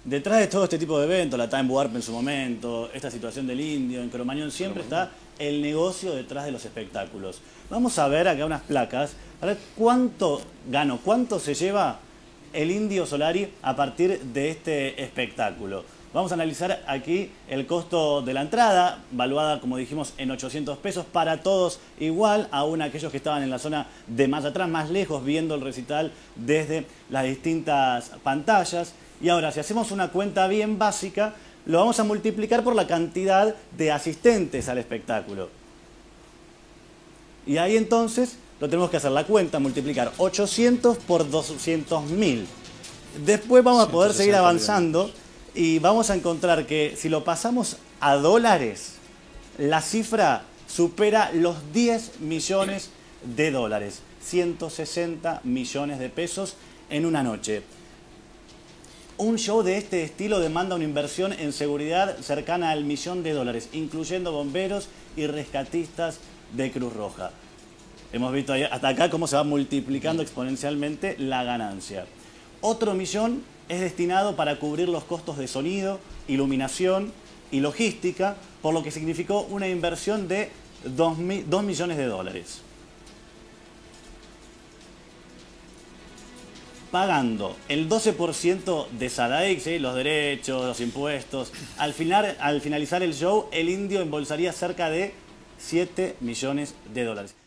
Detrás de todo este tipo de eventos, la Time Warp en su momento, esta situación del indio en Cromañón, siempre está el negocio detrás de los espectáculos. Vamos a ver acá unas placas, a ver cuánto gano, cuánto se lleva el Indio Solari a partir de este espectáculo. Vamos a analizar aquí el costo de la entrada, valuada, como dijimos, en 800 pesos, para todos igual, aún aquellos que estaban en la zona de más atrás, más lejos, viendo el recital desde las distintas pantallas. Y ahora, si hacemos una cuenta bien básica, lo vamos a multiplicar por la cantidad de asistentes al espectáculo. Y ahí entonces lo tenemos que hacer la cuenta, multiplicar 800 por 200.000. Después vamos a poder seguir avanzando y vamos a encontrar que si lo pasamos a dólares, la cifra supera los 10 millones de dólares. 160 millones de pesos en una noche. Un show de este estilo demanda una inversión en seguridad cercana al $1.000.000, incluyendo bomberos y rescatistas de Cruz Roja. Hemos visto hasta acá cómo se va multiplicando exponencialmente la ganancia. Otro millón es destinado para cubrir los costos de sonido, iluminación y logística, por lo que significó una inversión de 2 millones de dólares. Pagando el 12% de SADAIC, ¿sí?, los derechos, los impuestos. Al finalizar el show, el Indio embolsaría cerca de 7 millones de dólares.